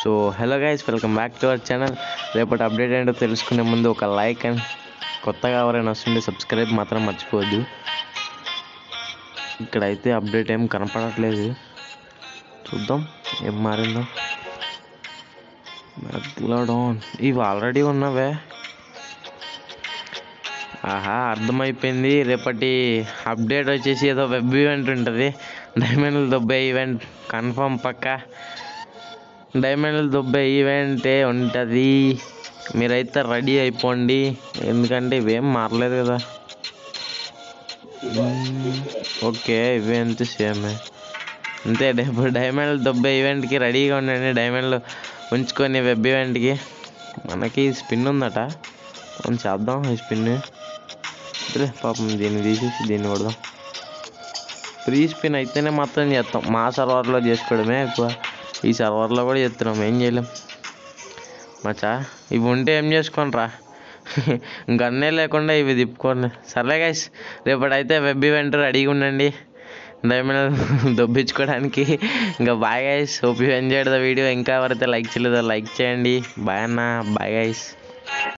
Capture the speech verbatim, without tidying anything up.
So hello guys, welcome back to our channel. రేపటి update ఏంటో తెలుసుకునే ముందు ఒక లైక్ అండ్ కొత్తగా ఎవరైనా వస్తుంటే సబ్స్క్రైబ్ మాత్రం మర్చిపోవద్దు. ఇక్కడైతే అప్డేట్ ఏం కనపడట్లేదు, చూద్దాం ఏం మారిందో. మెగ్లాడాన్ ఇవి ఆల్రెడీ ఉన్నవే. ఆహా, అర్థమైపోయింది. రేపటి అప్డేట్ వచ్చేసి ఏదో వెబ్ ఈవెంట్ ఉంటుంది. డైమండ్లు దొబ్బే ఈవెంట్ కన్ఫర్మ్ పక్క. డైమండ్లు దొబ్బే ఈవెంటే ఉంటుంది. మీరైతే రెడీ అయిపోండి, ఎందుకంటే ఇవేం మారలేదు కదా. ఓకే, ఇవే అంతే సేమే అంతే. ఇప్పుడు డైమండ్లు దొబ్బే ఈవెంట్కి రెడీగా ఉండండి. డైమండ్లు ఉంచుకొని వెబ్ ఈవెంట్కి. మనకి స్పిన్ ఉందట, మనం చేద్దాం ఈ స్పిన్. పాపం దీన్ని తీసేసి దీన్ని కొడదాం. ఫ్రీ స్పిన్ అయితేనే మాత్రం చేస్తాం. మా సర్వర్లో చేసుకోవడమే ఎక్కువ. ఈ సర్వర్లో కూడా చేస్తున్నాం, ఏం చేయలేం మచ్చా. ఇవి ఉంటే ఏం చేసుకోనరా, గన్నే లేకుండా ఇవి తిప్పుకోండి. సర్లే గైస్, రేపటైతే వెబ్ ఈవెంట్ రెడీగా ఉండండి డైమండ్ దొబ్బించుకోవడానికి. ఇంకా bye guys, hope you enjoyed the video. ఇంకా ఎవరైతే లైక్ చేయలేదో లైక్ చేయండి. బాయ్ అన్న, బాయ్ గైస్.